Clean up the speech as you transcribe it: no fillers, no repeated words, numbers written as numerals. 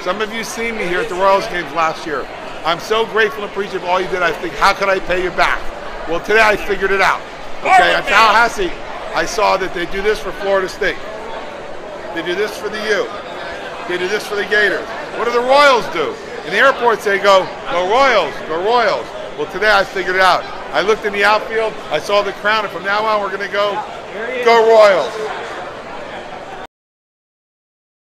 Some of you seen me here at the Royals games last year. I'm so grateful and appreciative of all you did. I think, how could I pay you back? Well, today I figured it out. Okay, at Tallahassee, I saw that they do this for Florida State. They do this for the U. They do this for the Gators. What do the Royals do? In the airports, they go Royals, go Royals. Well, today I figured it out. I looked in the outfield, I saw the crown, and from now on we're going to go Royals.